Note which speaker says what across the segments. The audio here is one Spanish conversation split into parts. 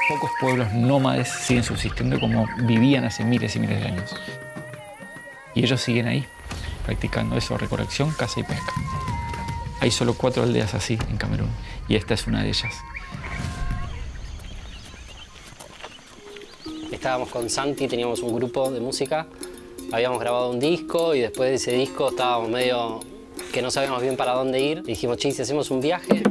Speaker 1: Pocos pueblos nómades siguen subsistiendo como vivían hace miles y miles de años. Y ellos siguen ahí, practicando eso, recolección, caza y pesca. Hay solo 4 aldeas así en Camerún, y esta es una de ellas.
Speaker 2: Estábamos con Santi, teníamos un grupo de música, habíamos grabado un disco y después de ese disco estábamos medio que no sabíamos bien para dónde ir. Y dijimos, che, si hacemos un viaje.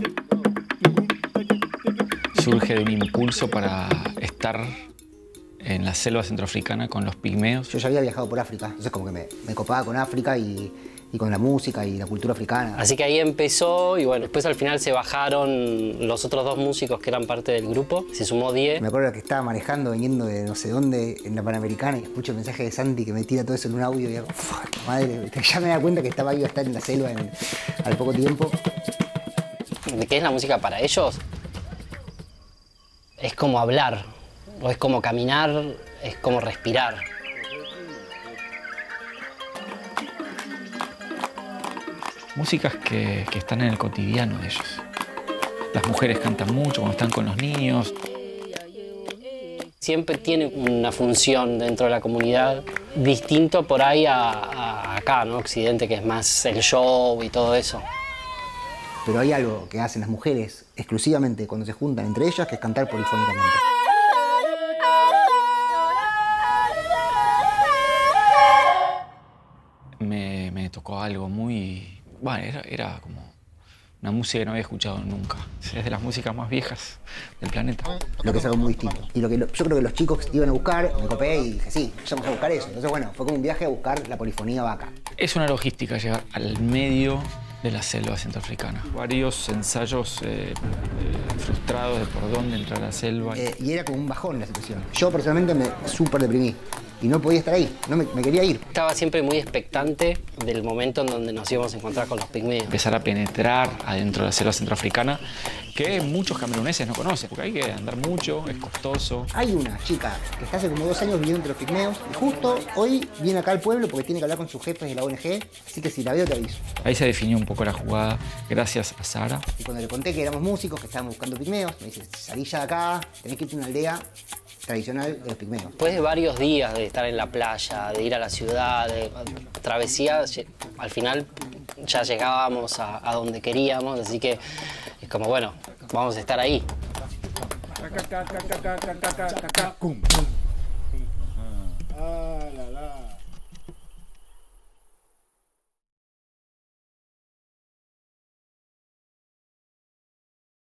Speaker 1: Surge de un impulso para estar en la selva centroafricana con los pigmeos.
Speaker 3: Yo ya había viajado por África, entonces como que me copaba con África y con la música y la cultura africana.
Speaker 2: Así que ahí empezó y bueno, después al final se bajaron los otros 2 músicos que eran parte del grupo, se sumó 10.
Speaker 3: Me acuerdo que estaba manejando, viniendo de no sé dónde, en la Panamericana, y escucho el mensaje de Santi que me tira todo eso en un audio y digo, madre, ya me da cuenta que estaba iba a estar en la selva al poco tiempo.
Speaker 2: ¿De qué es la música para ellos? Es como hablar, o es como caminar, es como respirar.
Speaker 1: Músicas que están en el cotidiano de ellos. Las mujeres cantan mucho cuando están con los niños.
Speaker 2: Siempre tiene una función dentro de la comunidad, distinto por ahí a acá, ¿no? Occidente, que es más el show y todo eso.
Speaker 3: Pero hay algo que hacen las mujeres exclusivamente cuando se juntan entre ellas, que es cantar polifónicamente.
Speaker 1: Me tocó algo muy... Bueno, era como una música que no había escuchado nunca. Es de las músicas más viejas del planeta.
Speaker 3: Lo que es algo muy distinto. Y yo creo que los chicos iban a buscar, me copé y dije, sí, vamos a buscar eso. Entonces, bueno, fue como un viaje a buscar la polifonía vaca.
Speaker 1: Es una logística llegar al medio de la selva centroafricana. Varios ensayos frustrados de por dónde entrar a la selva.
Speaker 3: Y era como un bajón la situación. Yo personalmente me súper deprimí y no podía estar ahí, me quería ir.
Speaker 2: Estaba siempre muy expectante del momento en donde nos íbamos a encontrar con los pigmeos.
Speaker 1: Empezar a penetrar adentro de la selva centroafricana, que muchos cameruneses no conocen, porque hay que andar mucho, es costoso.
Speaker 3: Hay una chica que está hace como 2 años viviendo entre los pigmeos y justo hoy viene acá al pueblo porque tiene que hablar con sus jefes de la ONG, así que si la veo te aviso.
Speaker 1: Ahí se definió un poco la jugada, gracias a Sara.
Speaker 3: Y cuando le conté que éramos músicos, que estábamos buscando pigmeos, me dice, salí ya de acá, tenés que irte a una aldea tradicional de los pigmeos.
Speaker 2: Después de varios días de estar en la playa, de ir a la ciudad, de travesía, al final ya llegábamos a donde queríamos, así que es como, bueno, vamos a estar ahí.